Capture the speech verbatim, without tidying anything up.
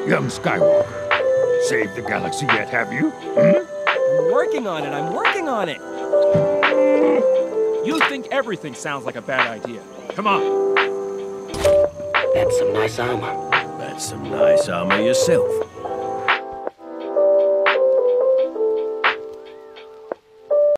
Young Skywalker, saved the galaxy yet, have you? Hmm? I'm working on it, I'm working on it! You think everything sounds like a bad idea. Come on. That's some nice armor. That's some nice armor yourself.